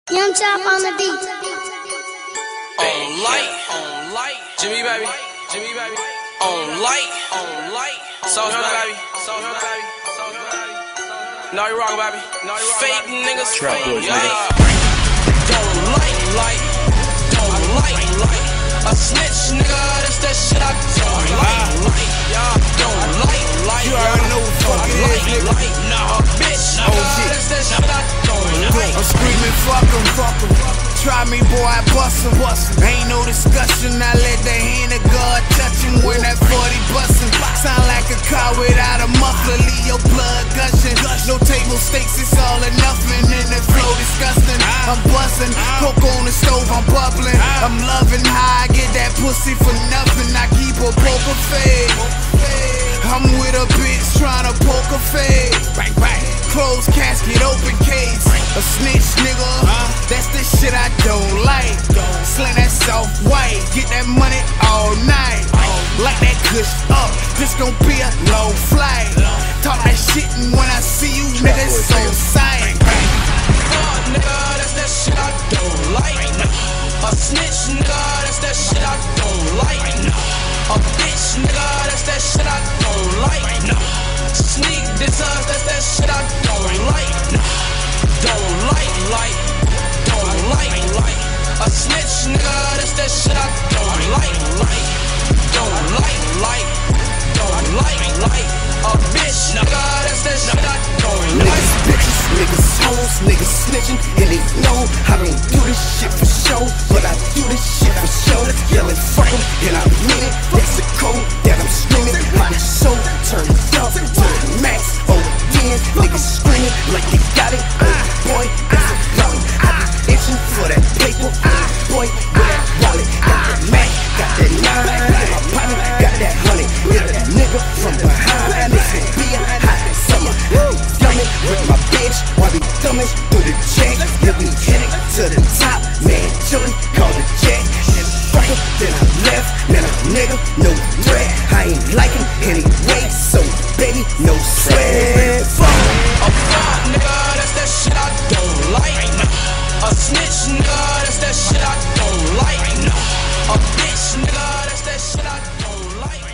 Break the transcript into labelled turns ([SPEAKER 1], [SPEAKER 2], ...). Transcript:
[SPEAKER 1] Young Chop on the beat.
[SPEAKER 2] On light, Jimmy baby, on light, Sauce baby, no you rock baby, fake niggas, yeah. Don't like, a snitch nigga, that's that shit I don't like, don't like,
[SPEAKER 3] you already know what the fuck it is, nigga.
[SPEAKER 2] Nah, bitch, that's that shit I don't like.
[SPEAKER 3] I'm screaming, fuck 'em. Try me, boy, I bust 'em. Ain't no discussion, I let the hand of God touch him when that 40 bustin'. Sound like a car without a muffler, leave your blood gushing. No table stakes, it's all or nothing, and the flow disgusting. I'm bustin', coke on the stove, I'm bubbling. I'm loving how I get that pussy for nothing. I keep a poker face. I'm with a bitch tryna poke a fade. Closed casket, open case. A snitch nigga, that's the shit I don't like. Slang that soft white, get that money all night. Light that kush up, this gon' be a long flight. Talk that shit and when I see you niggas on sight.
[SPEAKER 2] Fuck nigga, that's that shit I don't like. A snitch nigga, that's that shit I don't like. A bitch nigga, that's that shit I don't like. Sneak this us, that's that shit I don't like. Don't like. A snitch nigga, that's that shit I don't like. Don't like. A bitch nigga, that's that shit I don't like.
[SPEAKER 4] Niggas bitches, niggas hoes, niggas snitching, and they know I don't do this shit for show, but I do this shit for show. Yelling fuck 'em, and I mean it. That's the code that I'm screaming. My soul turned up to the max. Oh yeah, niggas screaming like they got it. Oh boy, that's a problem. I be itching for that paper. Oh boy, with that wallet, got that Mac, got that 9, my partner got that honey. Hit a nigga from behind. This will be a hot summer. Dumbing with my bitch, while we thumbing through the check. Let me hit it to the top, man. Chillin', call the jack. Fuck him, then I left. Man, a nigga, no threat. I ain't like him anyway, so baby, no sweat. Fuck.
[SPEAKER 2] A fuck nigga, that's that shit I don't like. A snitch nigga, that's that shit I don't like. A bitch nigga, that's that shit I don't like.